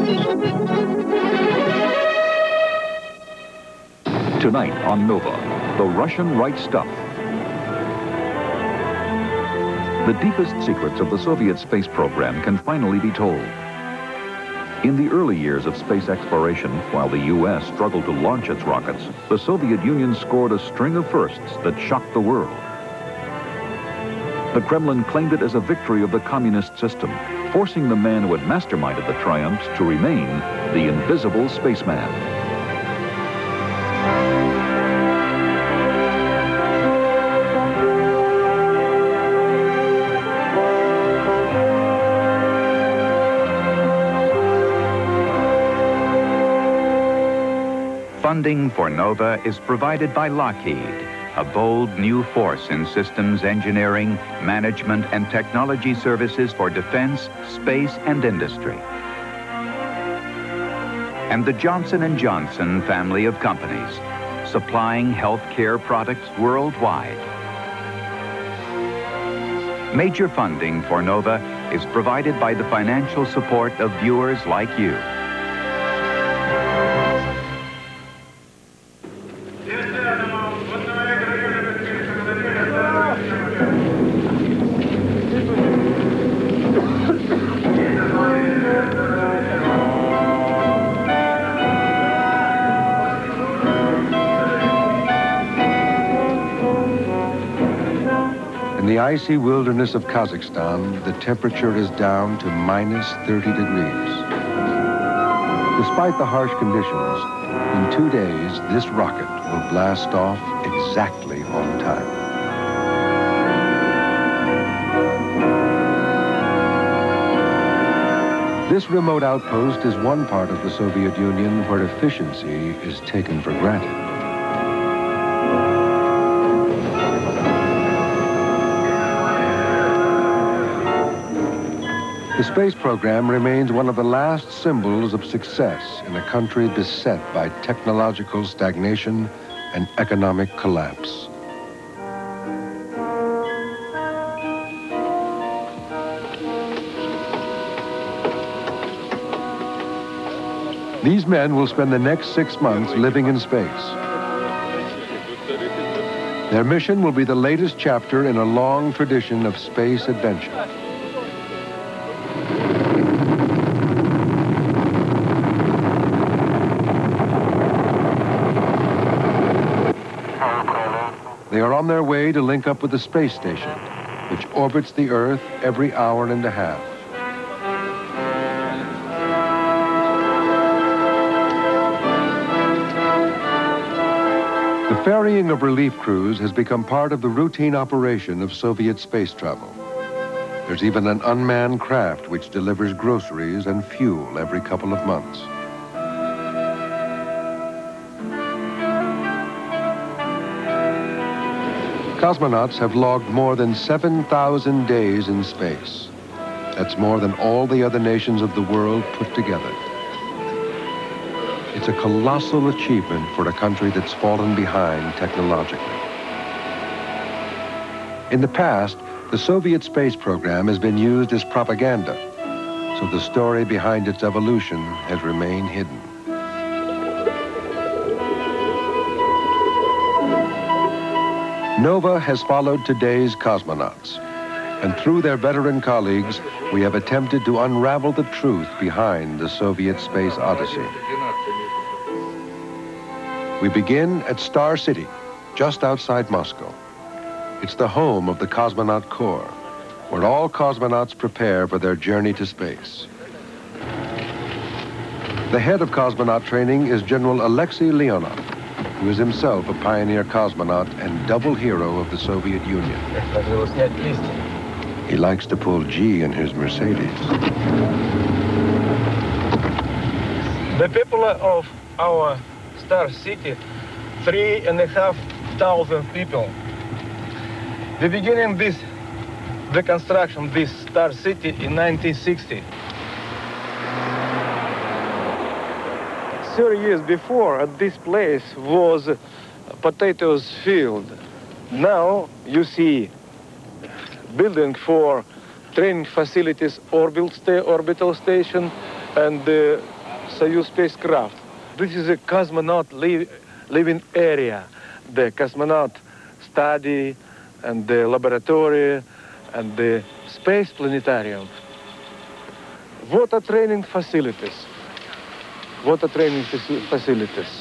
Tonight on Nova, the Russian right stuff. The deepest secrets of the Soviet space program can finally be told. In the early years of space exploration, while the U.S. struggled to launch its rockets, the Soviet Union scored a string of firsts that shocked the world. The Kremlin claimed it as a victory of the communist system, forcing the man who had masterminded the triumphs to remain the Invisible Spaceman. Funding for NOVA is provided by Lockheed, a bold new force in systems engineering, management, and technology services for defense, space, and industry. And the Johnson & Johnson family of companies, supplying healthcare products worldwide. Major funding for NOVA is provided by the financial support of viewers like you. In the icy wilderness of Kazakhstan, the temperature is down to minus 30 degrees. Despite the harsh conditions, in 2 days, this rocket will blast off exactly on time. This remote outpost is one part of the Soviet Union where efficiency is taken for granted. The space program remains one of the last symbols of success in a country beset by technological stagnation and economic collapse. These men will spend the next 6 months living in space. Their mission will be the latest chapter in a long tradition of space adventure. They are on their way to link up with the space station, which orbits the Earth every hour and a half. The ferrying of relief crews has become part of the routine operation of Soviet space travel. There's even an unmanned craft which delivers groceries and fuel every couple of months. Cosmonauts have logged more than 7,000 days in space. That's more than all the other nations of the world put together. It's a colossal achievement for a country that's fallen behind technologically. In the past, the Soviet space program has been used as propaganda, so the story behind its evolution has remained hidden. NOVA has followed today's cosmonauts, and through their veteran colleagues, we have attempted to unravel the truth behind the Soviet space odyssey. We begin at Star City, just outside Moscow. It's the home of the Cosmonaut Corps, where all cosmonauts prepare for their journey to space. The head of cosmonaut training is General Alexei Leonov, who is himself a pioneer cosmonaut and double hero of the Soviet Union. He likes to pull G in his Mercedes. The people of our Star City, 3,500 people. We beginning the construction of this Star City in 1960. 30 years before, at this place was a potatoes field. Now you see building for training facilities, orbital station, and Soyuz spacecraft. This is a cosmonaut living area. The cosmonaut study and the laboratory and the space planetarium. Water training facilities. Water training facilities.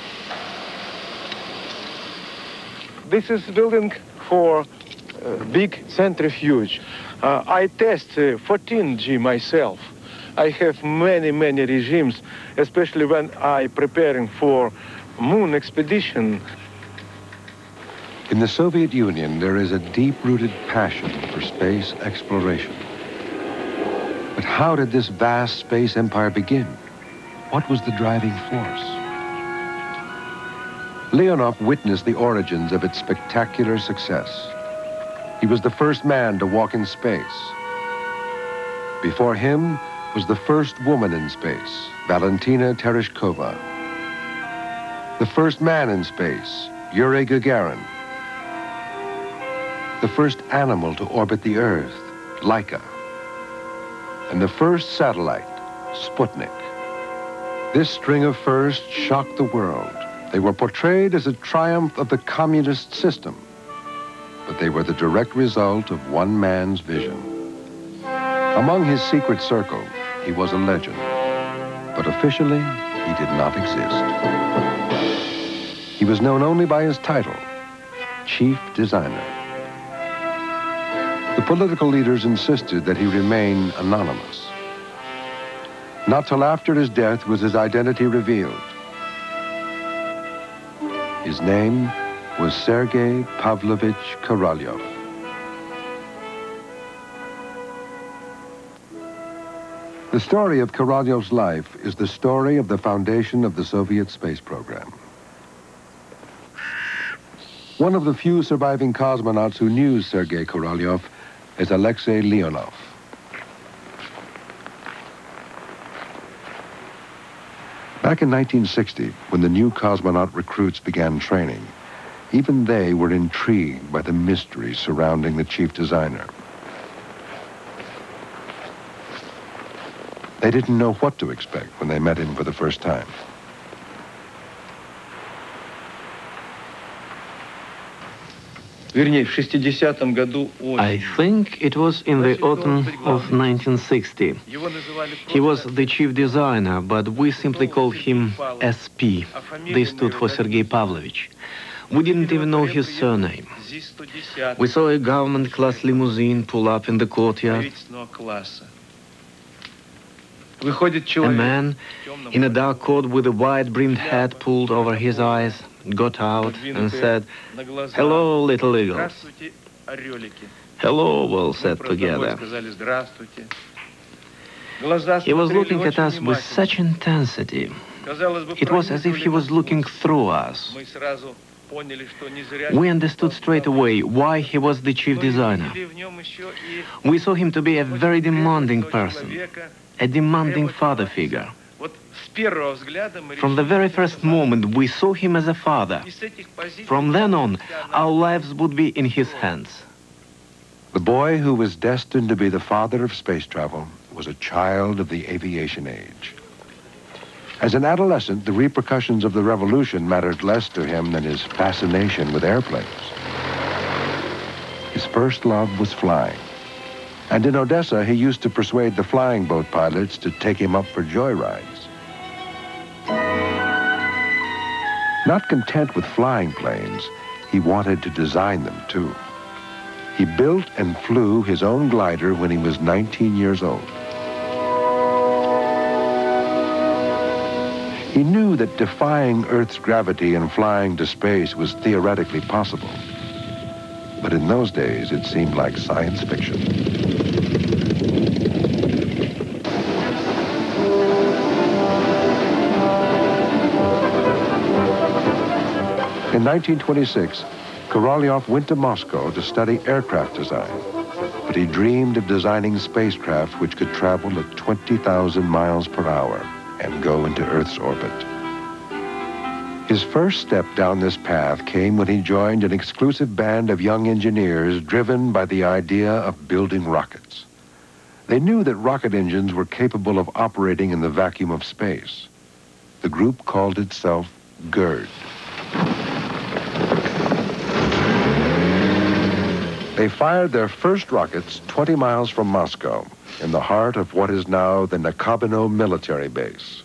This is building for big centrifuge. I test 14G myself. I have many regimes, especially when I preparing for moon expedition. In the Soviet Union, there is a deep-rooted passion for space exploration. But how did this vast space empire begin? What was the driving force? Leonov witnessed the origins of its spectacular success. He was the first man to walk in space. Before him was the first woman in space, Valentina Tereshkova. The first man in space, Yuri Gagarin. The first animal to orbit the Earth, Laika. And the first satellite, Sputnik. This string of firsts shocked the world. They were portrayed as a triumph of the communist system, but they were the direct result of one man's vision. Among his secret circle, he was a legend, but officially, he did not exist. He was known only by his title, Chief Designer. The political leaders insisted that he remain anonymous. Not till after his death was his identity revealed. His name was Sergei Pavlovich Korolev. The story of Korolev's life is the story of the foundation of the Soviet space program. One of the few surviving cosmonauts who knew Sergei Korolev is Alexei Leonov. Back in 1960, when the new cosmonaut recruits began training, even they were intrigued by the mystery surrounding the chief designer. They didn't know what to expect when they met him for the first time. I think it was in the autumn of 1960. He was the chief designer, but we simply called him SP. This stood for Sergei Pavlovich. We didn't even know his surname. We saw a government-class limousine pull up in the courtyard. A man in a dark coat with a wide-brimmed hat pulled over his eyes got out and said, "Hello, little eagles." "Hello," we all said together. He was looking at us with such intensity. It was as if he was looking through us. We understood straight away why he was the chief designer. We saw him to be a very demanding person, a demanding father figure. From the very first moment, we saw him as a father. From then on, our lives would be in his hands. The boy who was destined to be the father of space travel was a child of the aviation age. As an adolescent, the repercussions of the revolution mattered less to him than his fascination with airplanes. His first love was flying. And in Odessa, he used to persuade the flying boat pilots to take him up for joyrides. Not content with flying planes, he wanted to design them too. He built and flew his own glider when he was 19 years old. He knew that defying Earth's gravity and flying to space was theoretically possible. But in those days, it seemed like science fiction. In 1926, Korolev went to Moscow to study aircraft design, but he dreamed of designing spacecraft which could travel at 20,000 miles per hour and go into Earth's orbit. His first step down this path came when he joined an exclusive band of young engineers driven by the idea of building rockets. They knew that rocket engines were capable of operating in the vacuum of space. The group called itself GERD. They fired their first rockets 20 miles from Moscow, in the heart of what is now the Nakabino military base.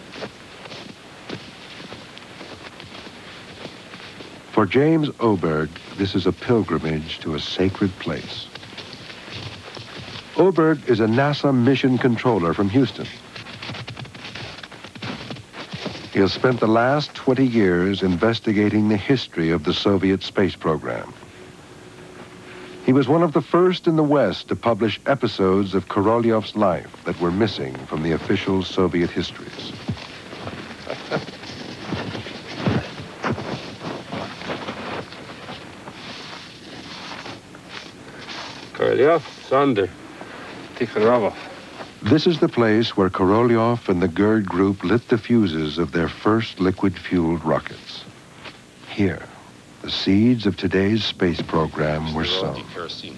For James Oberg, this is a pilgrimage to a sacred place. Oberg is a NASA mission controller from Houston. He has spent the last 20 years investigating the history of the Soviet space program. He was one of the first in the West to publish episodes of Korolev's life that were missing from the official Soviet histories. Korolev, Sander, Tikhanovov. This is the place where Korolev and the GERD group lit the fuses of their first liquid-fueled rockets. Here, the seeds of today's space program were sown.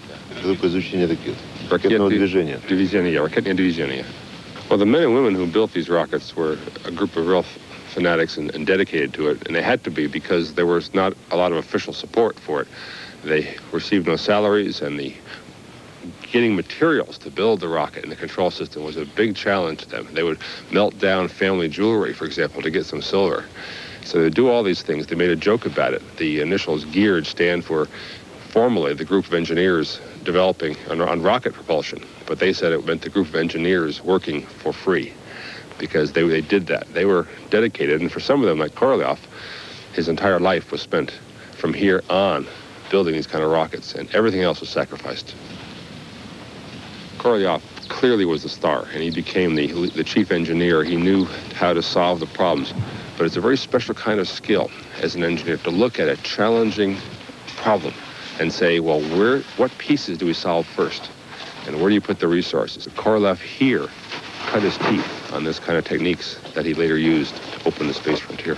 Well, the men and women who built these rockets were a group of real fanatics and dedicated to it, and they had to be because there was not a lot of official support for it. They received no salaries, and getting materials to build the rocket and the control system was a big challenge to them. They would melt down family jewelry, for example, to get some silver. So they do all these things. They made a joke about it. The initials GEARD stand for, formally, the group of engineers developing on rocket propulsion. But they said it meant the group of engineers working for free because they did that. They were dedicated, and for some of them, like Korolev, his entire life was spent from here on building these kind of rockets, and everything else was sacrificed. Korolev clearly was the star, and he became the chief engineer. He knew how to solve the problems, but it's a very special kind of skill as an engineer to look at a challenging problem and say, well, what pieces do we solve first, and where do you put the resources? Korolev here cut his teeth on this kind of techniques that he later used to open the space frontier.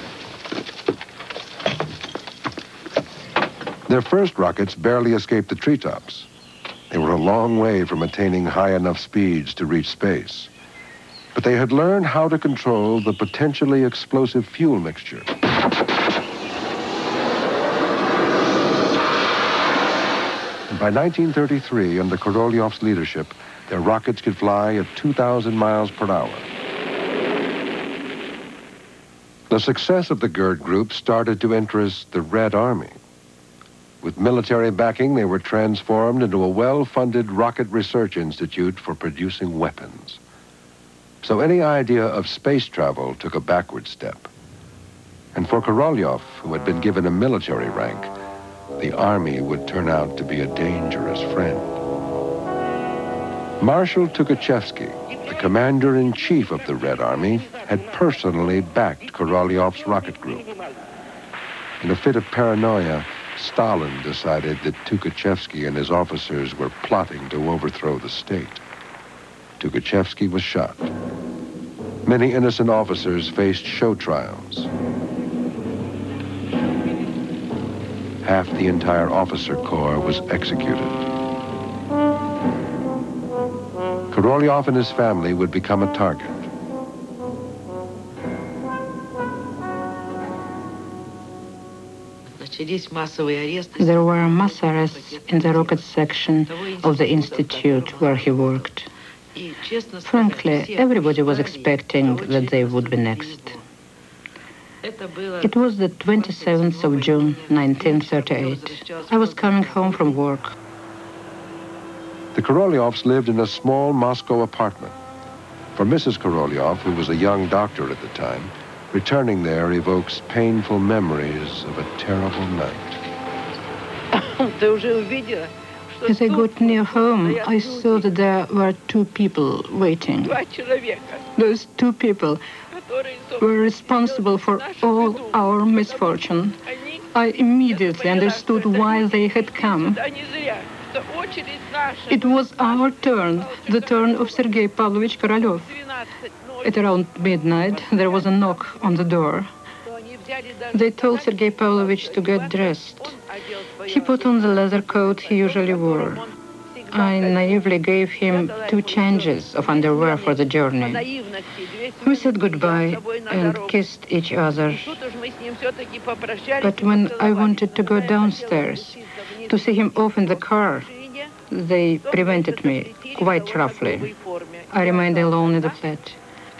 Their first rockets barely escaped the treetops. They were a long way from attaining high enough speeds to reach space. But they had learned how to control the potentially explosive fuel mixture. And by 1933, under Korolev's leadership, their rockets could fly at 2,000 miles per hour. The success of the GERD group started to interest the Red Army. With military backing, they were transformed into a well-funded rocket research institute for producing weapons. So any idea of space travel took a backward step. And for Korolev, who had been given a military rank, the Army would turn out to be a dangerous friend. Marshal Tukhachevsky, the commander-in-chief of the Red Army, had personally backed Korolev's rocket group. In a fit of paranoia, Stalin decided that Tukhachevsky and his officers were plotting to overthrow the state. Tukhachevsky was shot. Many innocent officers faced show trials. Half the entire officer corps was executed. Korolev and his family would become a target. There were mass arrests in the rocket section of the institute where he worked. Frankly, everybody was expecting that they would be next. It was the 27th of June, 1938. I was coming home from work. The Korolevs lived in a small Moscow apartment. For Mrs. Korolev, who was a young doctor at the time, returning there evokes painful memories of a terrible night. As I got near home, I saw that there were two people waiting. Those two people were responsible for all our misfortune. I immediately understood why they had come. It was our turn, the turn of Sergei Pavlovich Korolev. At around midnight, there was a knock on the door. They told Sergei Pavlovich to get dressed. He put on the leather coat he usually wore. I naively gave him 2 changes of underwear for the journey. We said goodbye and kissed each other. But when I wanted to go downstairs to see him off in the car, they prevented me quite roughly. I remained alone in the flat.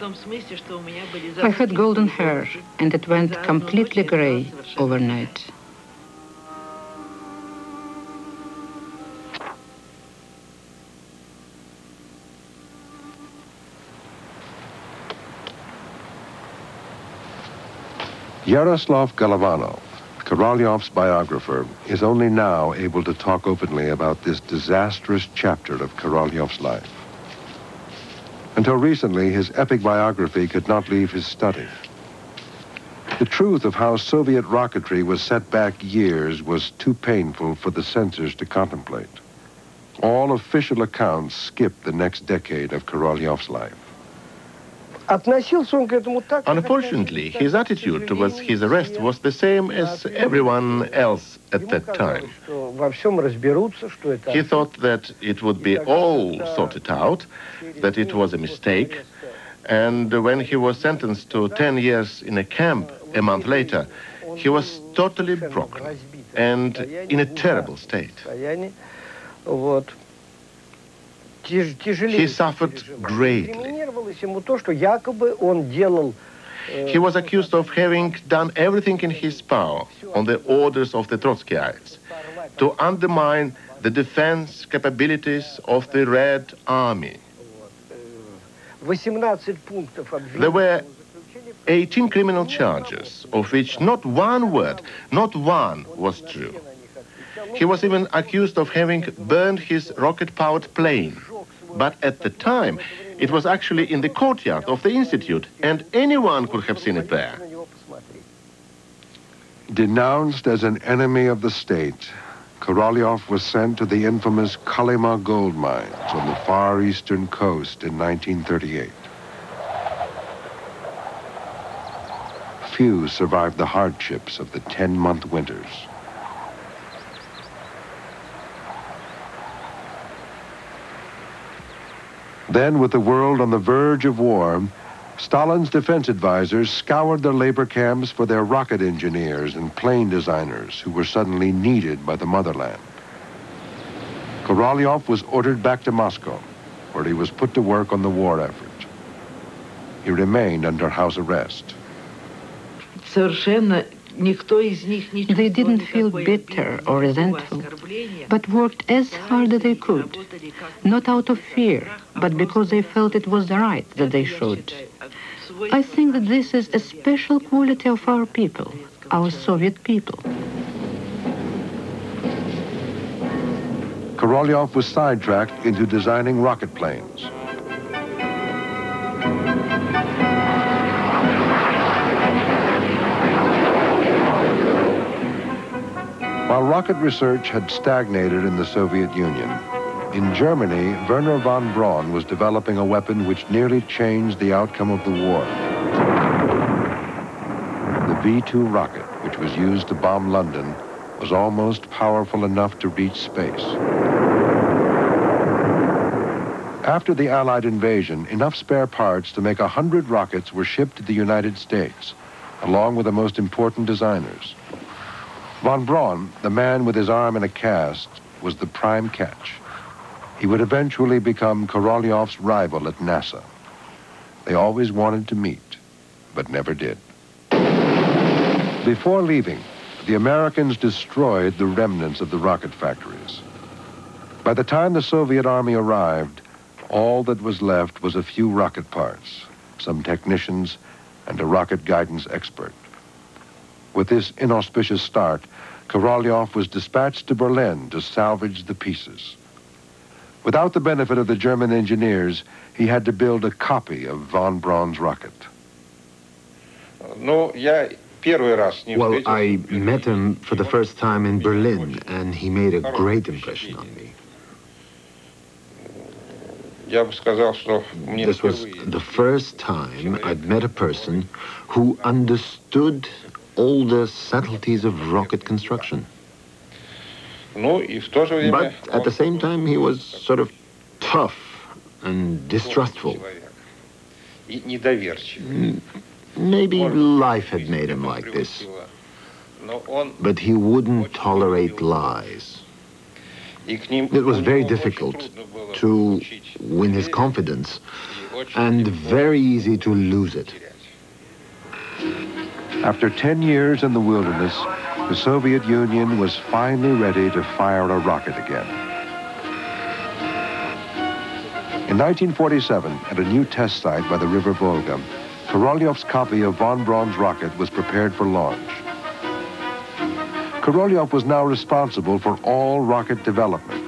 I had golden hair, and it went completely gray overnight. Yaroslav Golovanov, Korolyov's biographer, is only now able to talk openly about this disastrous chapter of Korolyov's life. Until recently, his epic biography could not leave his study. The truth of how Soviet rocketry was set back years was too painful for the censors to contemplate. All official accounts skipped the next decade of Korolyov's life. Unfortunately, his attitude towards his arrest was the same as everyone else at that time. He thought that it would be all sorted out, that it was a mistake, and when he was sentenced to 10 years in a camp a month later, he was totally broken and in a terrible state. He suffered greatly. He was accused of having done everything in his power on the orders of the Trotskyites to undermine the defense capabilities of the Red Army. There were 18 criminal charges, of which not one word, not one was true. He was even accused of having burned his rocket-powered plane. But at the time, it was actually in the courtyard of the Institute, and anyone could have seen it there. Denounced as an enemy of the state, Korolyov was sent to the infamous Kolyma gold mines on the far eastern coast in 1938. Few survived the hardships of the 10-month winters. Then, with the world on the verge of war, Stalin's defense advisors scoured their labor camps for their rocket engineers and plane designers who were suddenly needed by the motherland. Korolyov was ordered back to Moscow, where he was put to work on the war effort. He remained under house arrest. They didn't feel bitter or resentful, but worked as hard as they could, not out of fear, but because they felt it was the right that they should. I think that this is a special quality of our people, our Soviet people. Korolyov was sidetracked into designing rocket planes. While rocket research had stagnated in the Soviet Union, in Germany, Werner von Braun was developing a weapon which nearly changed the outcome of the war. The V-2 rocket, which was used to bomb London, was almost powerful enough to reach space. After the Allied invasion, enough spare parts to make 100 rockets were shipped to the United States, along with the most important designers. Von Braun, the man with his arm in a cast, was the prime catch. He would eventually become Korolyov's rival at NASA. They always wanted to meet, but never did. Before leaving, the Americans destroyed the remnants of the rocket factories. By the time the Soviet Army arrived, all that was left was a few rocket parts, some technicians, and a rocket guidance expert. With this inauspicious start, Korolyov was dispatched to Berlin to salvage the pieces. Without the benefit of the German engineers, he had to build a copy of von Braun's rocket. Well, I met him for the first time in Berlin, and he made a great impression on me. This was the first time I'd met a person who understood all the subtleties of rocket construction. But at the same time, he was sort of tough and distrustful. Maybe life had made him like this. But he wouldn't tolerate lies. It was very difficult to win his confidence and very easy to lose it. After 10 years in the wilderness, the Soviet Union was finally ready to fire a rocket again. In 1947, at a new test site by the River Volga, Korolev's copy of von Braun's rocket was prepared for launch. Korolev was now responsible for all rocket development.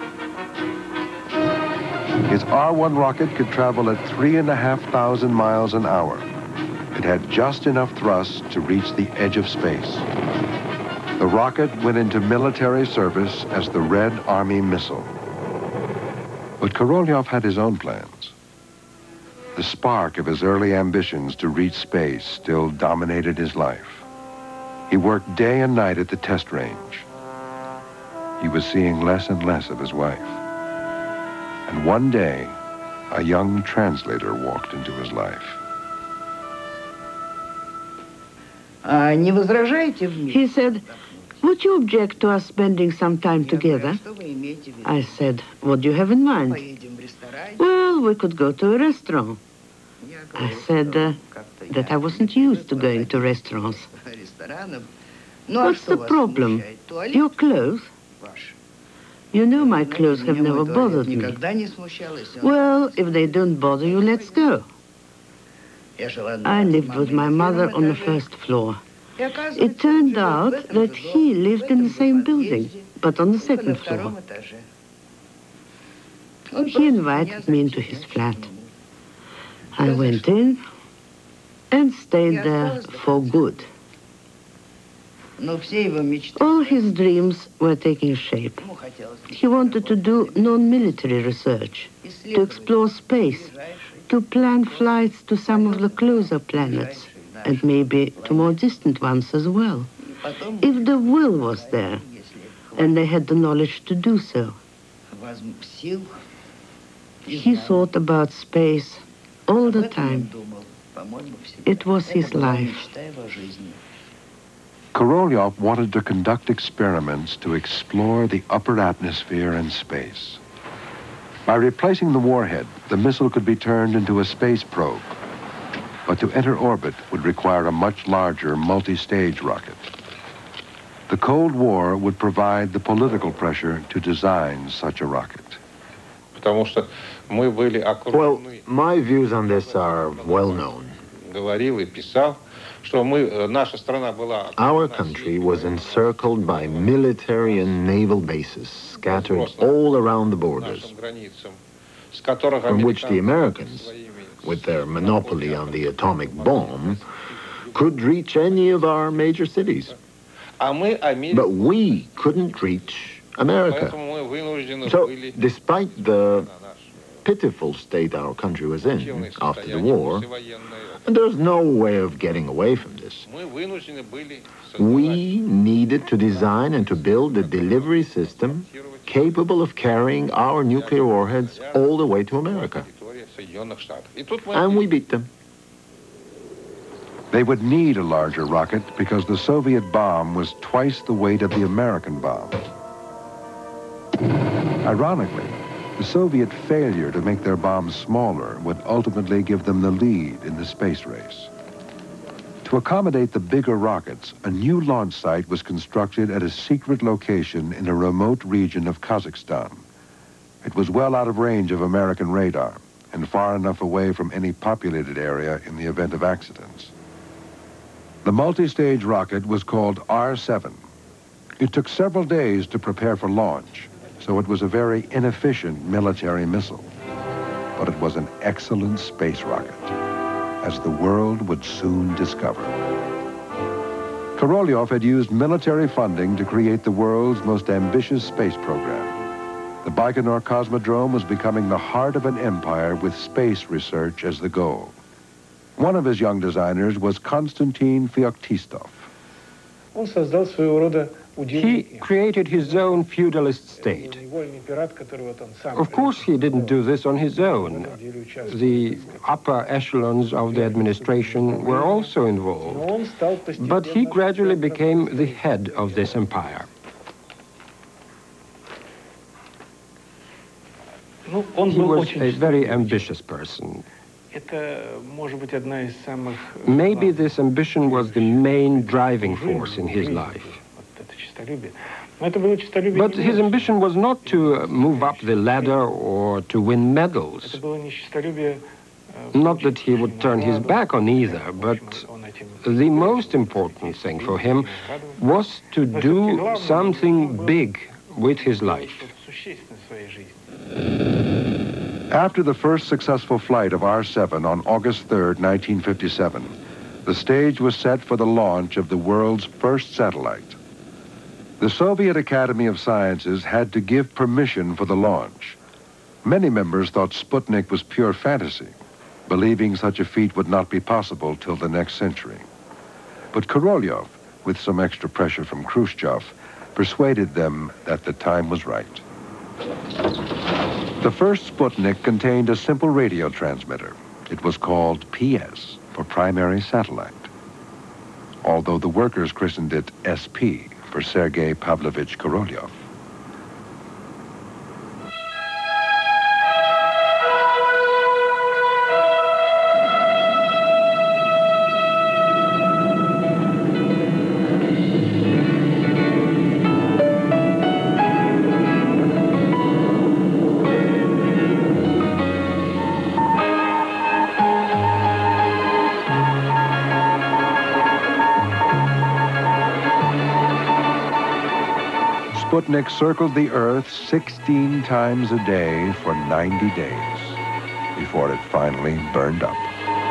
His R-1 rocket could travel at 3,500 miles an hour. It had just enough thrust to reach the edge of space. The rocket went into military service as the Red Army missile. But Korolev had his own plans. The spark of his early ambitions to reach space still dominated his life. He worked day and night at the test range. He was seeing less and less of his wife. And one day, a young translator walked into his life. He said, would you object to us spending some time together? I said, what do you have in mind? Well, we could go to a restaurant. I said that I wasn't used to going to restaurants. What's the problem? Your clothes? You know my clothes have never bothered me. Well, if they don't bother you, let's go. I lived with my mother on the first floor. It turned out that he lived in the same building, but on the second floor. He invited me into his flat. I went in and stayed there for good. All his dreams were taking shape. He wanted to do non-military research, to explore space, to plan flights to some of the closer planets, and maybe to more distant ones as well, if the will was there, and they had the knowledge to do so. He thought about space all the time. It was his life. Korolev wanted to conduct experiments to explore the upper atmosphere and space. By replacing the warhead, the missile could be turned into a space probe. But to enter orbit would require a much larger multi-stage rocket. The Cold War would provide the political pressure to design such a rocket. Well, my views on this are well known. Our country was encircled by military and naval bases scattered all around the borders, from which the Americans, with their monopoly on the atomic bomb, could reach any of our major cities. But we couldn't reach America. So, despite the pitiful state our country was in after the war, there's no way of getting away from this. We needed to design and to build a delivery system capable of carrying our nuclear warheads all the way to America. And we beat them. They would need a larger rocket because the Soviet bomb was twice the weight of the American bomb. Ironically, the Soviet failure to make their bombs smaller would ultimately give them the lead in the space race. To accommodate the bigger rockets, a new launch site was constructed at a secret location in a remote region of Kazakhstan. It was well out of range of American radar and far enough away from any populated area in the event of accidents. The multi-stage rocket was called R-7. It took several days to prepare for launch, so it was a very inefficient military missile. But it was an excellent space rocket, as the world would soon discover. Korolev had used military funding to create the world's most ambitious space program. The Baikonur Cosmodrome was becoming the heart of an empire with space research as the goal. One of his young designers was Konstantin Feoktistov. He created his own feudalist state. Of course, he didn't do this on his own. The upper echelons of the administration were also involved, but he gradually became the head of this empire. He was a very ambitious person. Maybe this ambition was the main driving force in his life. But his ambition was not to move up the ladder or to win medals. Not that he would turn his back on either, but the most important thing for him was to do something big with his life. After the first successful flight of R-7 on August 3rd, 1957, the stage was set for the launch of the world's first satellite. The Soviet Academy of Sciences had to give permission for the launch. Many members thought Sputnik was pure fantasy, believing such a feat would not be possible till the next century. But Korolev, with some extra pressure from Khrushchev, persuaded them that the time was right. The first Sputnik contained a simple radio transmitter. It was called PS, for primary satellite, although the workers christened it SP, for Sergei Pavlovich Korolev. Sputnik circled the Earth 16 times a day for 90 days before it finally burned up.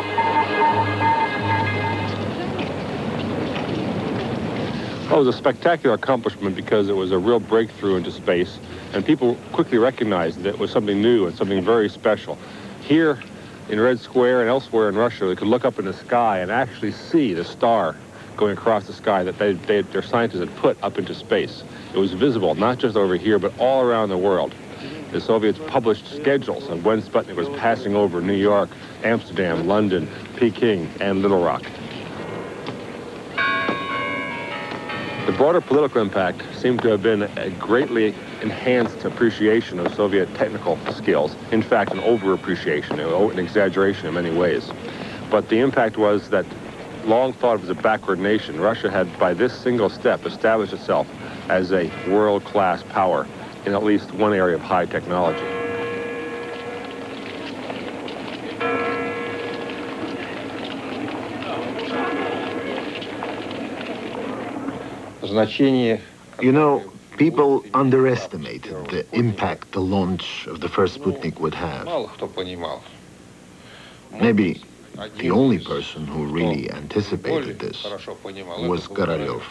Well, it was a spectacular accomplishment because it was a real breakthrough into space, and people quickly recognized that it was something new and something very special. Here in Red Square and elsewhere in Russia, they could look up in the sky and actually see the star going across the sky that their scientists had put up into space. It was visible, not just over here, but all around the world. The Soviets published schedules on when Sputnik was passing over New York, Amsterdam, London, Peking, and Little Rock. The broader political impact seemed to have been a greatly enhanced appreciation of Soviet technical skills. In fact, an over-appreciation, an exaggeration in many ways. But the impact was that, long thought of as a backward nation, Russia had, by this single step, established itself as a world-class power in at least one area of high technology. You know, people underestimated the impact the launch of the first Sputnik would have. Maybe the only person who really anticipated this was Korolev.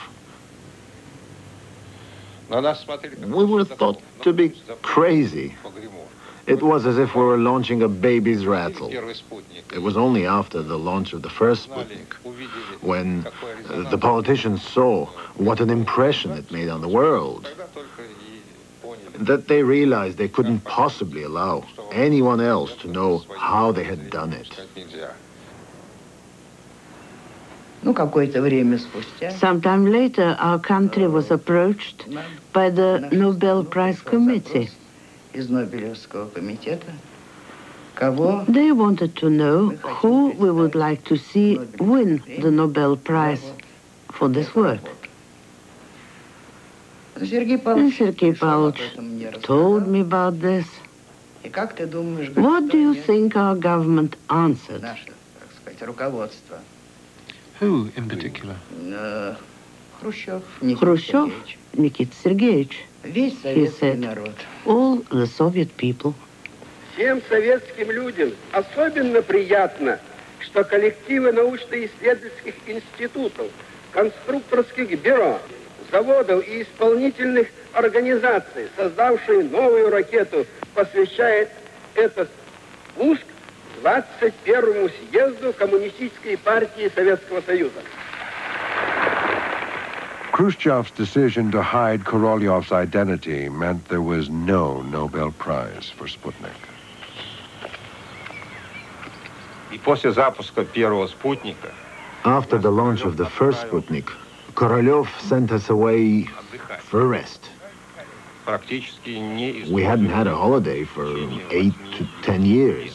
We were thought to be crazy. It was as if we were launching a baby's rattle. It was only after the launch of the first Sputnik, when the politicians saw what an impression it made on the world, that they realized they couldn't possibly allow anyone else to know how they had done it. Sometime later, our country was approached by the Nobel Prize Committee. They wanted to know who we would like to see win the Nobel Prize for this work. And Sergei Pavlovich told me about this. What do you think our government answered? Who in particular? Khrushchev, Nikita Sergeyevich. He said, all the Soviet people. Всем советским людям особенно приятно, что коллективы научно-исследовательских институтов, конструкторских бюро, заводов и исполнительных организаций, создавшие новую ракету, посвящает этот пуск 21-му съезду Коммунистической партии Советского Союза. Khrushchev's decision to hide Korolyov's identity meant there was no Nobel Prize for Sputnik. After the launch of the first Sputnik, Korolev sent us away for rest. We hadn't had a holiday for 8 to 10 years.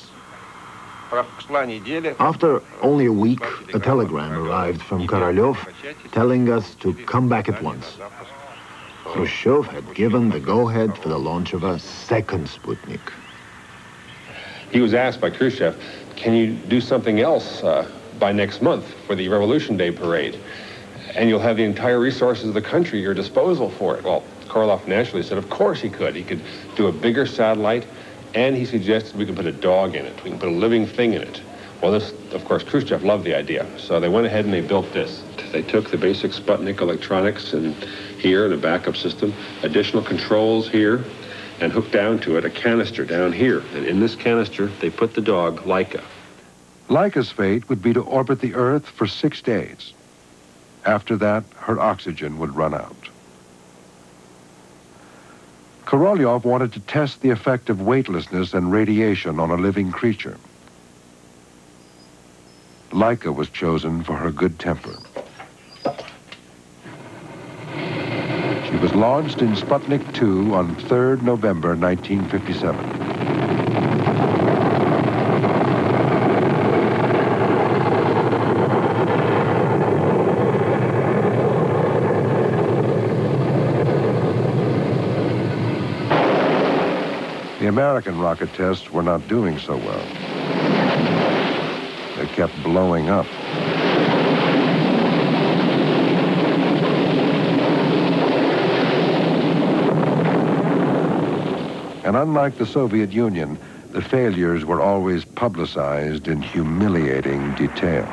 After only a week, a telegram arrived from Korolev telling us to come back at once. Khrushchev had given the go-ahead for the launch of a second Sputnik. He was asked by Khrushchev, can you do something else by next month for the Revolution Day parade? And you'll have the entire resources of the country at your disposal for it. Well, Korolev naturally said, of course he could. He could do a bigger satellite, and he suggested we could put a dog in it. We can put a living thing in it. Well, this, of course, Khrushchev loved the idea. So they went ahead and they built this. They took the basic Sputnik electronics and here, the backup system, additional controls here, and hooked down to it a canister down here. And in this canister, they put the dog, Laika. Laika's fate would be to orbit the Earth for 6 days. After that, her oxygen would run out. Korolev wanted to test the effect of weightlessness and radiation on a living creature. Laika was chosen for her good temper. She was launched in Sputnik 2 on 3rd November 1957. The American rocket tests were not doing so well. They kept blowing up. And unlike the Soviet Union, the failures were always publicized in humiliating detail.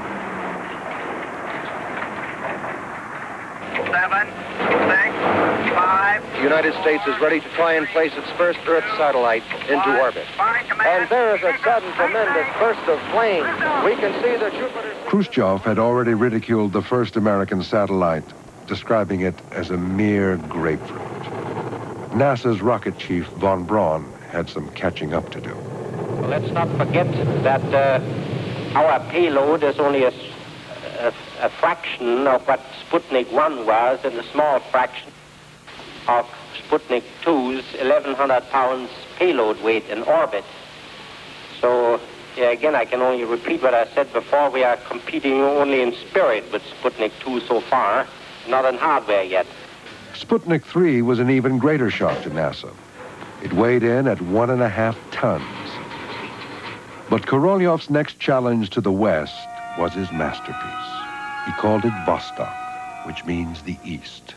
7, 6, 5. The United States is ready to try and place its first Earth satellite into orbit. And there is a sudden, tremendous burst of flame. We can see the Jupiter... Khrushchev had already ridiculed the first American satellite, describing it as a mere grapefruit. NASA's rocket chief, von Braun, had some catching up to do. Well, let's not forget that our payload is only a fraction of what Sputnik 1 was, and a small fraction of Sputnik 2's 1,100 pounds payload weight in orbit. So, yeah, again, I can only repeat what I said before. We are competing only in spirit with Sputnik 2 so far, not in hardware yet. Sputnik 3 was an even greater shock to NASA. It weighed in at 1.5 tons. But Korolev's next challenge to the West was his masterpiece. He called it Vostok, which means the East.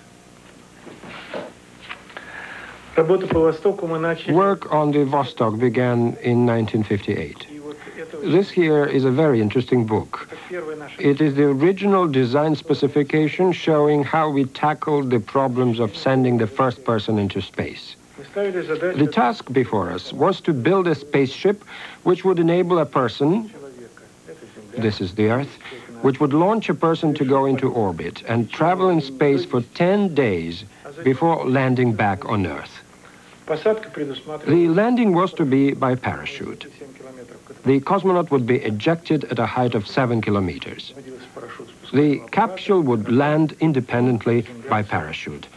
Work on the Vostok began in 1958. This here is a very interesting book. It is the original design specification showing how we tackled the problems of sending the first person into space. The task before us was to build a spaceship which would enable a person, this is the Earth, which would launch a person to go into orbit and travel in space for 10 days before landing back on Earth. The landing was to be by parachute. The cosmonaut would be ejected at a height of 7 kilometers. The capsule would land independently by parachute.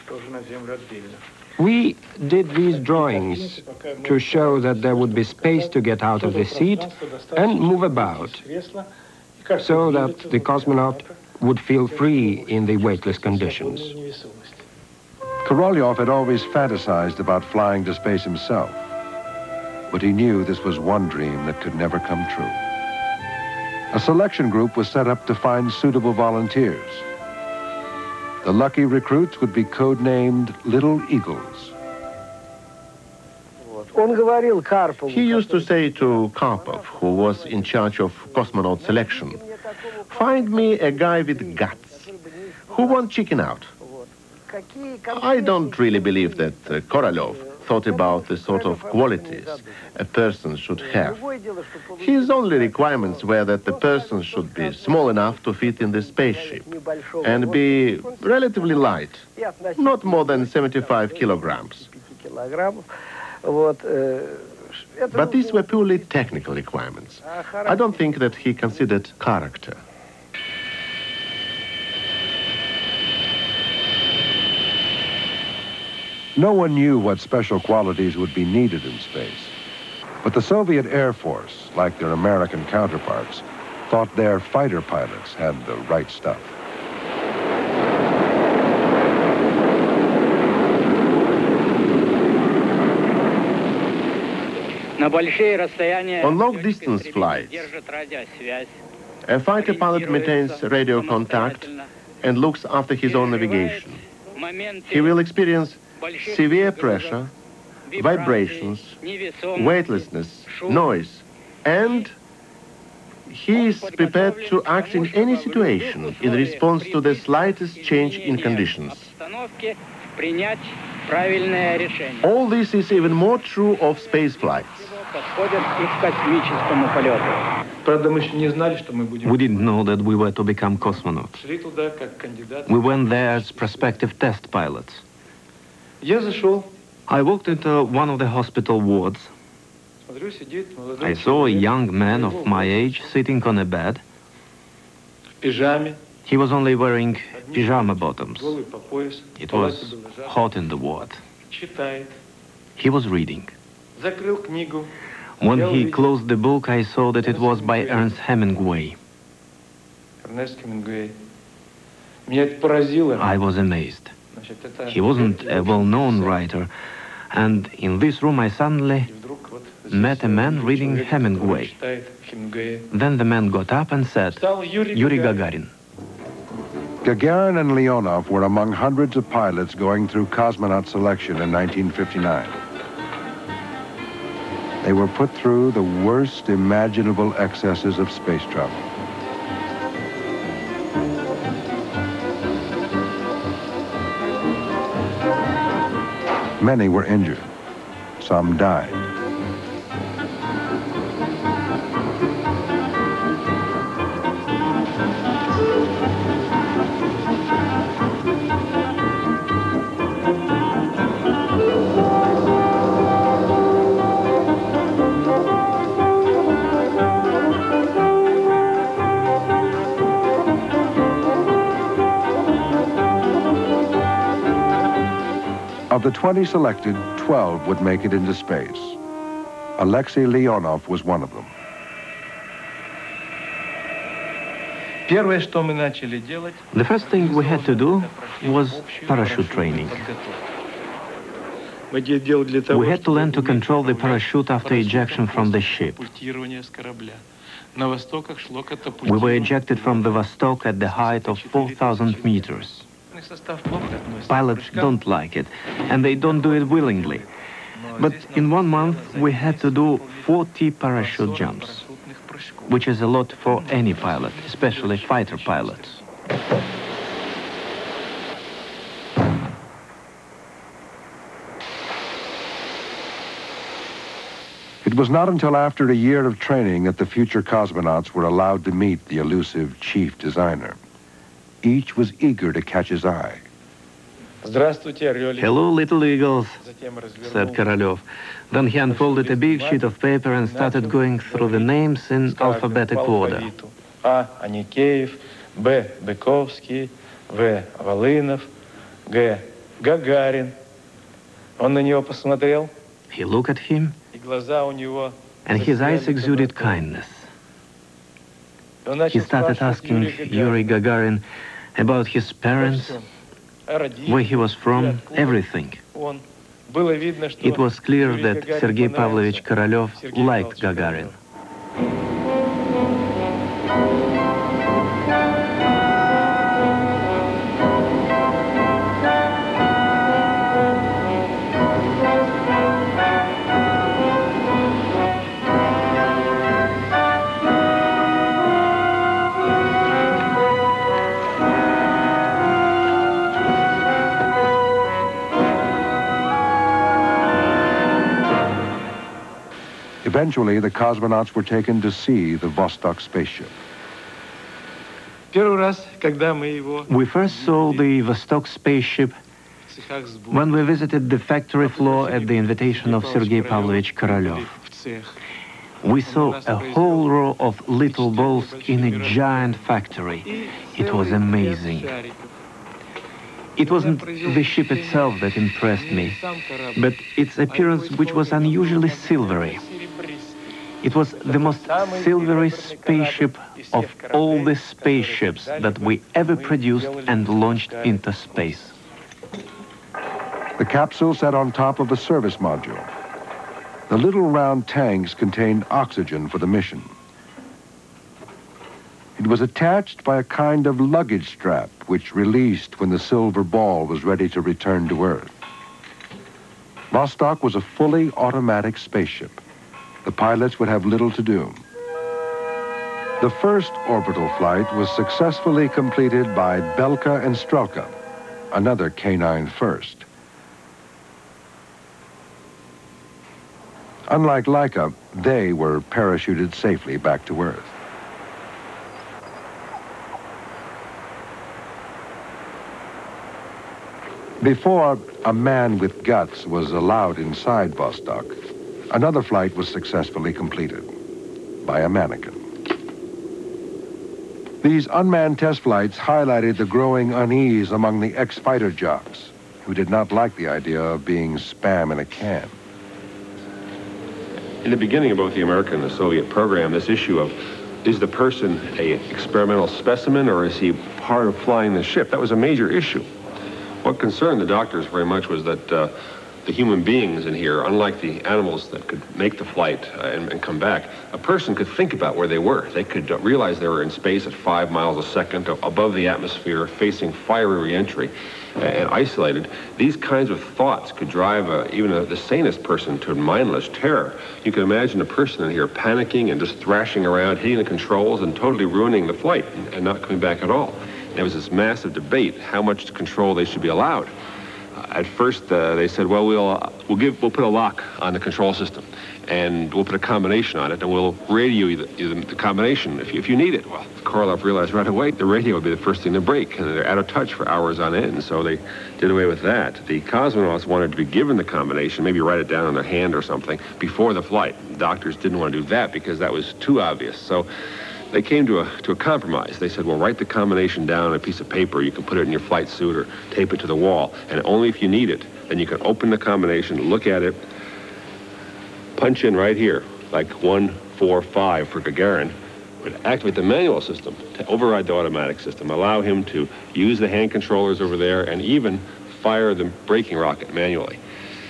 We did these drawings to show that there would be space to get out of the seat and move about, so that the cosmonaut would feel free in the weightless conditions. Korolev had always fantasized about flying to space himself, but he knew this was one dream that could never come true. A selection group was set up to find suitable volunteers. The lucky recruits would be codenamed Little Eagles. He used to say to Karpov, who was in charge of cosmonaut selection, "Find me a guy with guts, who won't chicken out." I don't really believe that Korolev thought about the sort of qualities a person should have. His only requirements were that the person should be small enough to fit in the spaceship and be relatively light, not more than 75 kilograms. But these were purely technical requirements. I don't think that he considered character. No one knew what special qualities would be needed in space. But the Soviet Air Force, like their American counterparts, thought their fighter pilots had the right stuff. On long-distance flights, a fighter pilot maintains radio contact and looks after his own navigation. He will experience severe pressure, vibrations, weightlessness, noise, and he is prepared to act in any situation in response to the slightest change in conditions. All this is even more true of space flights. We didn't know that we were to become cosmonauts. We went there as prospective test pilots. I walked into one of the hospital wards. I saw a young man of my age sitting on a bed. He was only wearing pyjama bottoms. It was hot in the ward. He was reading. When he closed the book, I saw that it was by Ernest Hemingway. I was amazed. He wasn't a well-known writer, and in this room I suddenly met a man reading Hemingway. Then the man got up and said, "Yuri Gagarin." Gagarin and Leonov were among hundreds of pilots going through cosmonaut selection in 1959. They were put through the worst imaginable excesses of space travel. Many were injured. Some died. Of the 20 selected, 12 would make it into space. Alexei Leonov was one of them. The first thing we had to do was parachute training. We had to learn to control the parachute after ejection from the ship. We were ejected from the Vostok at the height of 4,000 meters. Pilots don't like it, and they don't do it willingly. But in 1 month, we had to do 40 parachute jumps, which is a lot for any pilot, especially fighter pilots. It was not until after a year of training that the future cosmonauts were allowed to meet the elusive chief designer. Each was eager to catch his eye. "Hello, little eagles," said Korolev. Then he unfolded a big sheet of paper and started going through the names in alphabetical order. A. Anikеев, B. Быковский, В. Волынов, Г. Гагарин. Он на него посмотрел. He looked at him, and his eyes exuded kindness. He started asking Yuri Gagarin about his parents, where he was from, everything. It was clear that Sergei Pavlovich Korolev liked Gagarin. Eventually, the cosmonauts were taken to see the Vostok spaceship. We first saw the Vostok spaceship when we visited the factory floor at the invitation of Sergei Pavlovich Korolev. We saw a whole row of little balls in a giant factory. It was amazing. It wasn't the ship itself that impressed me, but its appearance, which was unusually silvery. It was the most silvery spaceship of all the spaceships that we ever produced and launched into space. The capsule sat on top of a service module. The little round tanks contained oxygen for the mission. It was attached by a kind of luggage strap, which released when the silver ball was ready to return to Earth. Vostok was a fully automatic spaceship. The pilots would have little to do. The first orbital flight was successfully completed by Belka and Strelka, another canine first. Unlike Laika, they were parachuted safely back to Earth. Before a man with guts was allowed inside Vostok, another flight was successfully completed by a mannequin. These unmanned test flights highlighted the growing unease among the ex-fighter jocks, who did not like the idea of being spam in a can. In the beginning of both the American and the Soviet program, this issue of, is the person an experimental specimen or is he part of flying the ship? That was a major issue. What concerned the doctors very much was that the human beings in here, unlike the animals that could make the flight and come back, a person could think about where they were. They could realize they were in space at 5 miles a second, above the atmosphere, facing fiery re-entry, and isolated. These kinds of thoughts could drive even the sanest person to mindless terror. You can imagine a person in here panicking and just thrashing around, hitting the controls and totally ruining the flight and not coming back at all. There was this massive debate how much control they should be allowed. At first, they said, well, we'll put a lock on the control system, and we'll put a combination on it, and we'll radio you the combination if you need it. Well, Korolev realized right away the radio would be the first thing to break, and they're out of touch for hours on end, so they did away with that. The cosmonauts wanted to be given the combination, maybe write it down on their hand or something, before the flight. The doctors didn't want to do that because that was too obvious. So they came to a compromise. They said, well, write the combination down on a piece of paper. You can put it in your flight suit or tape it to the wall. And only if you need it, then you can open the combination, look at it, punch in right here, like 145 for Gagarin, but activate the manual system to override the automatic system, allow him to use the hand controllers over there and even fire the braking rocket manually.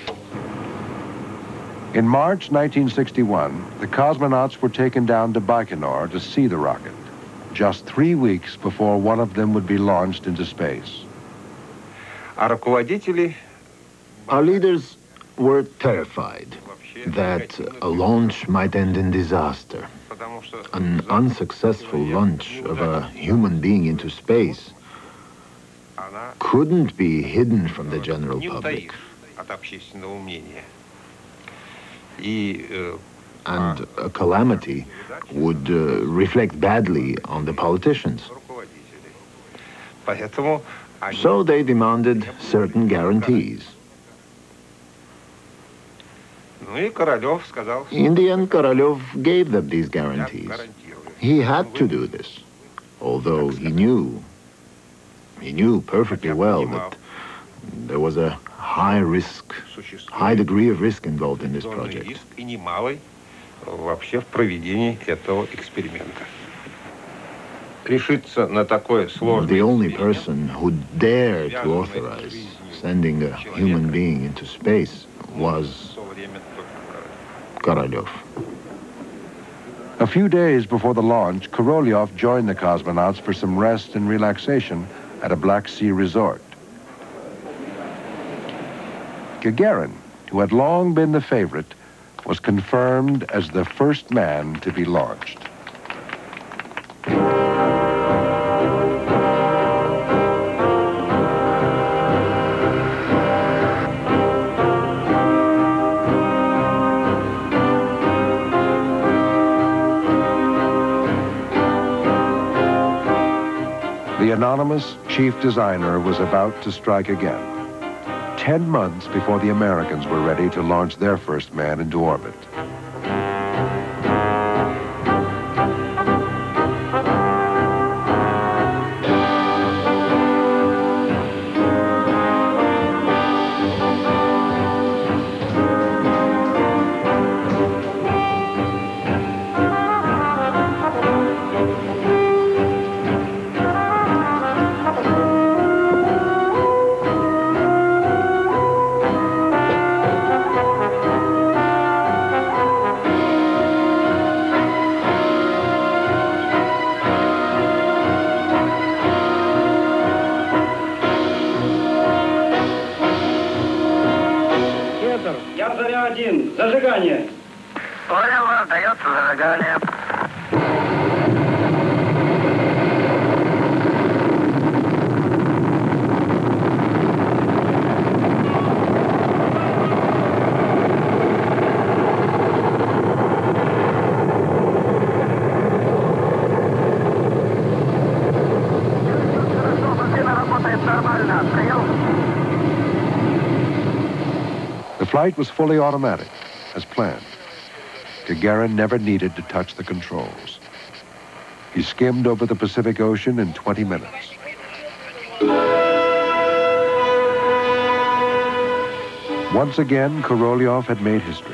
In March 1961, the cosmonauts were taken down to Baikonur to see the rocket, just 3 weeks before one of them would be launched into space. Our leaders were terrified that a launch might end in disaster. An unsuccessful launch of a human being into space couldn't be hidden from the general public. And a calamity would reflect badly on the politicians. So they demanded certain guarantees. In the end, Korolev gave them these guarantees. He had to do this, although he knew perfectly well that there was a high degree of risk involved in this project. The only person who dared to authorize sending a human being into space was Korolev. A few days before the launch, Korolev joined the cosmonauts for some rest and relaxation at a Black Sea resort. Gagarin, who had long been the favorite, was confirmed as the first man to be launched. anonymous chief designer was about to strike again, 10 months before the Americans were ready to launch their first man into orbit. Зажигание. Понял, дается зажигание. The flight was fully automatic, as planned. Gagarin never needed to touch the controls. He skimmed over the Pacific Ocean in 20 minutes. Once again, Korolev had made history.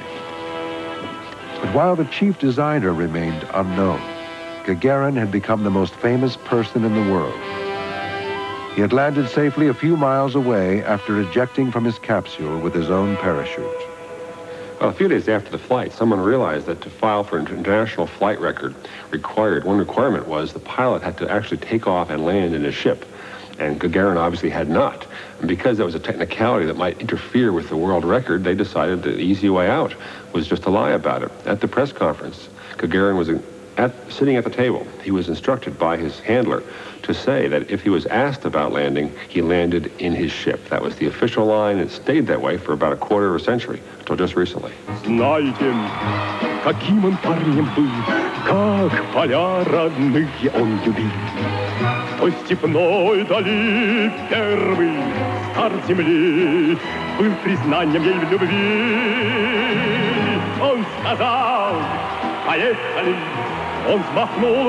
But while the chief designer remained unknown, Gagarin had become the most famous person in the world. He had landed safely a few miles away after ejecting from his capsule with his own parachute. Well, a few days after the flight, someone realized that to file for an international flight record one requirement was the pilot had to actually take off and land in a ship. And Gagarin obviously had not. And because that was a technicality that might interfere with the world record, they decided the easy way out was just to lie about it. At the press conference, Gagarin was sitting at the table. He was instructed by his handler to say that if he was asked about landing, he landed in his ship. That was the official line. It stayed that way for about a quarter of a century, until just recently. Знаете, каким он парнем был, как поля родные он любил. То степной дали первый старт земли был признанием ей в любви. Он сказал, поехали, он взмахнул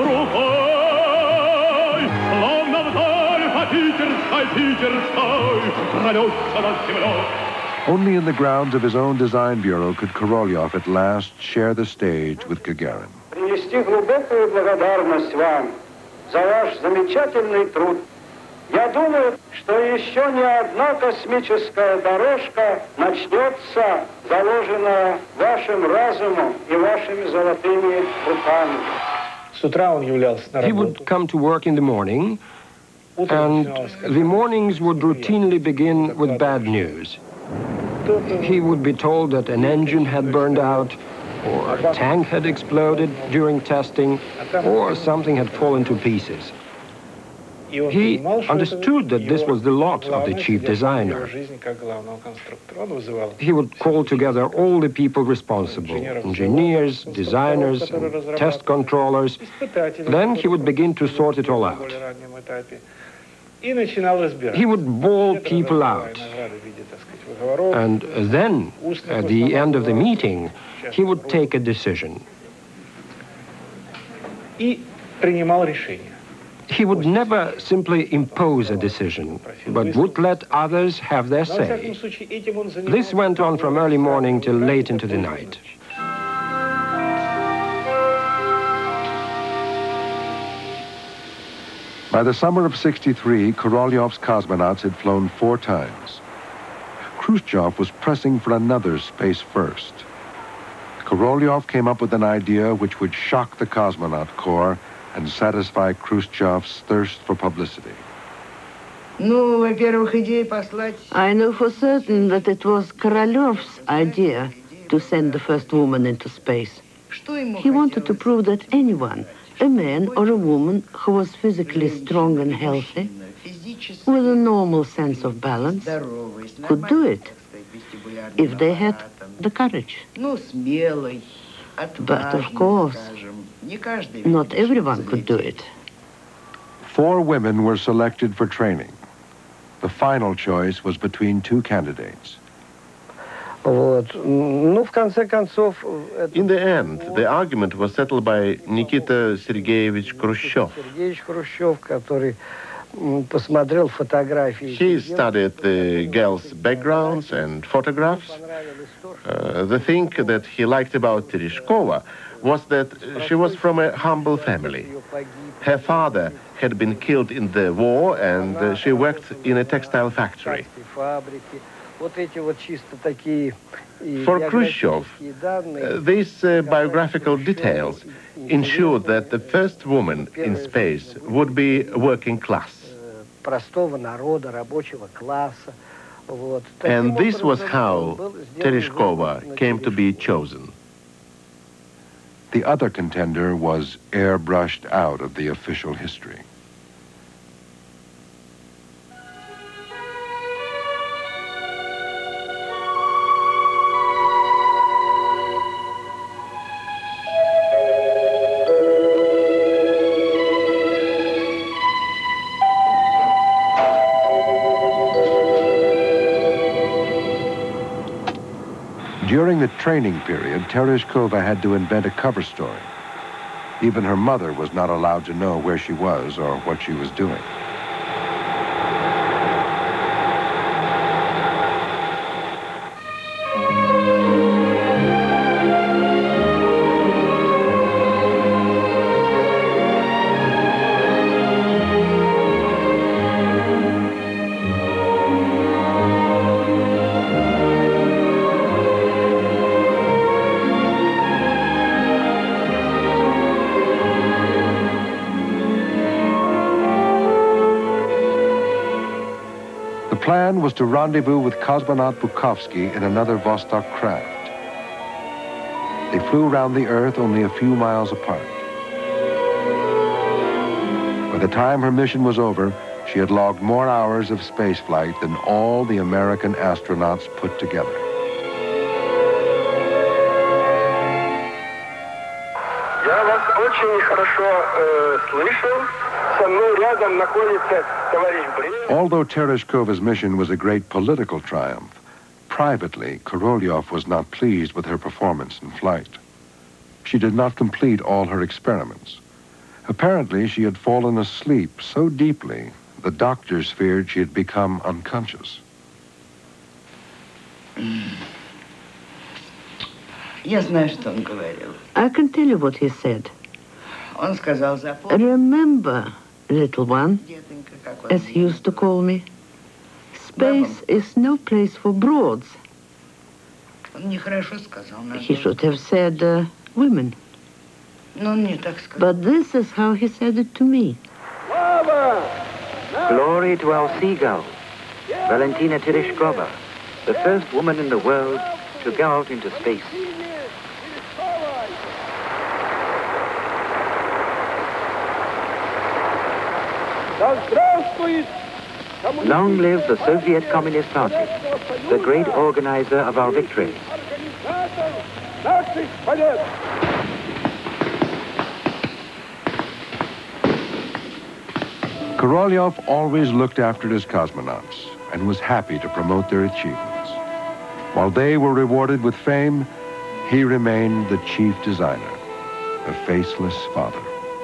рукой, словно вдоль по Питерской пронесся над землей. Only in the grounds of his own design bureau could Korolev at last share the stage with Gagarin. Принести глубокую благодарность вам за ваш замечательный труд. Я думаю, что еще не одна космическая дорожка начнется, заложенная вашим разумом и вашими золотыми руками. He would come to work in the morning, and the mornings would routinely begin with bad news. He would be told that an engine had burned out, or a tank had exploded during testing, or something had fallen to pieces. He understood that this was the lot of the chief designer. He would call together all the people responsible, engineers, designers, and test controllers. Then he would begin to sort it all out. He would bawl people out. And then, at the end of the meeting, he would take a decision. He would never simply impose a decision, but would let others have their say. This went on from early morning till late into the night. By the summer of '63, Korolev's cosmonauts had flown 4 times. Khrushchev was pressing for another space first. Korolev came up with an idea which would shock the cosmonaut corps and satisfy Khrushchev's thirst for publicity. I know for certain that it was Korolev's idea to send the first woman into space. He wanted to prove that anyone, a man or a woman who was physically strong and healthy, with a normal sense of balance, could do it, if they had the courage. But of course, not everyone could do it. 4 women were selected for training. The final choice was between 2 candidates. In the end, the argument was settled by Nikita Sergeyevich Khrushchev. He studied the girls' backgrounds and photographs. The thing that he liked about Tereshkova was that she was from a humble family. Her father had been killed in the war, and she worked in a textile factory. For Khrushchev, these biographical details ensured that the first woman in space would be working class. And this was how Tereshkova came to be chosen. The other contender was airbrushed out of the official history. During the training period, Tereshkova had to invent a cover story. Even her mother was not allowed to know where she was or what she was doing. The plan was to rendezvous with cosmonaut Bukovsky in another Vostok craft. They flew around the Earth only a few miles apart. By the time her mission was over, she had logged more hours of spaceflight than all the American astronauts put together. Я вас очень хорошо слышал. Со мной рядом находится товарищ Брежнев. Although Tereshkova's mission was a great political triumph, privately, Korolev was not pleased with her performance in flight. She did not complete all her experiments. Apparently, she had fallen asleep so deeply, the doctors feared she had become unconscious. I can tell you what he said. Remember, little one, as he used to call me, space is no place for broads. He should have said women. But this is how he said it to me. Glory to our seagull, Valentina Tereshkova, the first woman in the world to go out into space. Long live the Soviet Communist Party, the great organizer of our victory. Korolev always looked after his cosmonauts and was happy to promote their achievements. While they were rewarded with fame, he remained the chief designer, the faceless father.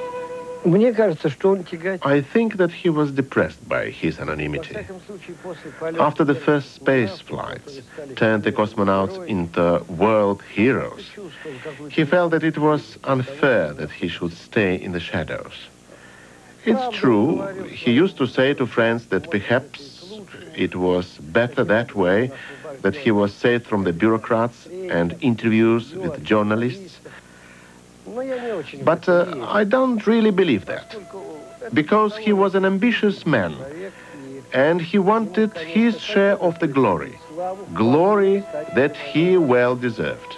I think that he was depressed by his anonymity. After the first space flights turned the cosmonauts into world heroes, he felt that it was unfair that he should stay in the shadows. It's true, he used to say to friends that perhaps it was better that way, that he was saved from the bureaucrats and interviews with journalists. But I don't really believe that, because he was an ambitious man, and he wanted his share of the glory that he well deserved.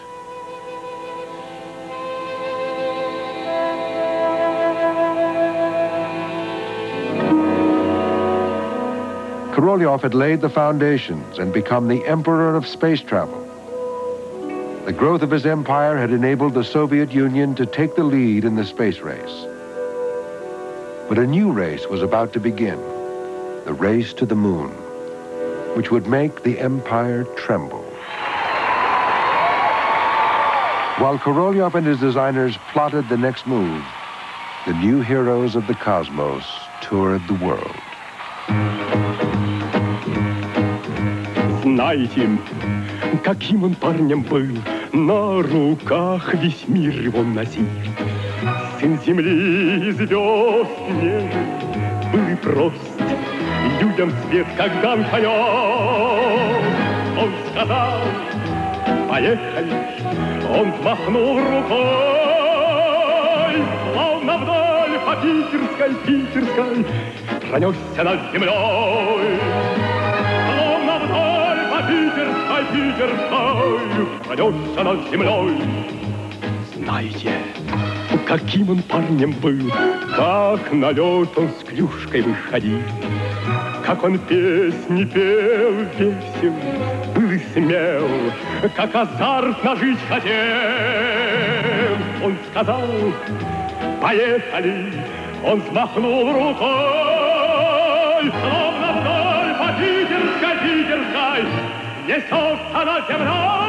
Korolev had laid the foundations and become the emperor of space travel. The growth of his empire had enabled the Soviet Union to take the lead in the space race. But a new race was about to begin, the race to the moon, which would make the empire tremble. While Korolev and his designers plotted the next move, the new heroes of the cosmos toured the world. Знаете, каким он парнем был, на руках весь мир его носил. Сын земли и звезд нежен, был и прост, людям свет как дан поет. Он сказал, поехали, он махнул рукой, словно вдаль по Питерской пронесся над землей. Словно вдаль по Питерской пронесся над землей. Знаете, каким он парнем был, как на лед он с клюшкой выходил, как он песни пел весел, был и смел, как азартно жить хотел. Он сказал, поехали, он взмахнул рукой, словно вдаль по Питерской несется над землей.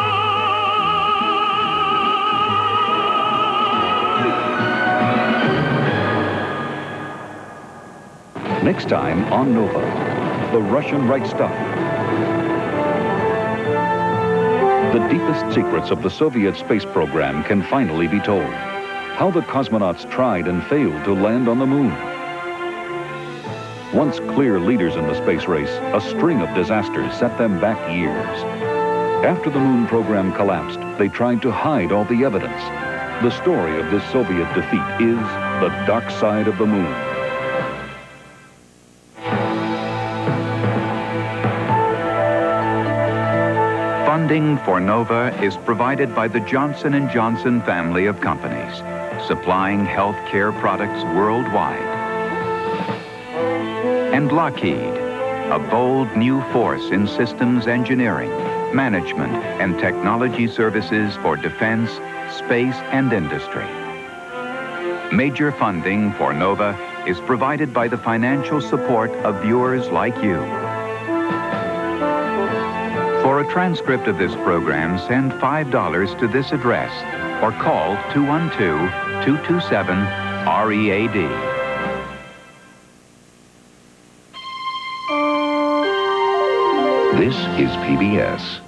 Next time on Nova, the Russian right stuff. The deepest secrets of the Soviet space program can finally be told. How the cosmonauts tried and failed to land on the moon. Once clear leaders in the space race, a string of disasters set them back years. After the moon program collapsed, they tried to hide all the evidence. The story of this Soviet defeat is the dark side of the moon. Funding for NOVA is provided by the Johnson & Johnson family of companies, supplying health care products worldwide. And Lockheed, a bold new force in systems engineering, management, and technology services for defense, space, and industry. Major funding for NOVA is provided by the financial support of viewers like you. For a transcript of this program, send $5 to this address or call 212-227-READ. This is PBS.